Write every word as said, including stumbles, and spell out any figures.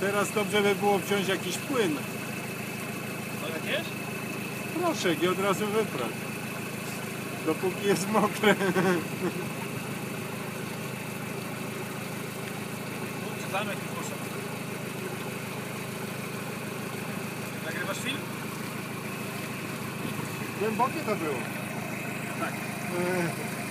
Teraz dobrze by było wziąć jakiś płyn. To jakieś? Proszę, i od razu wyprać. Dopóki jest mokre. Czy zamek już poszedł? Nagrywasz film? Głębokie to było. Tak. Ech.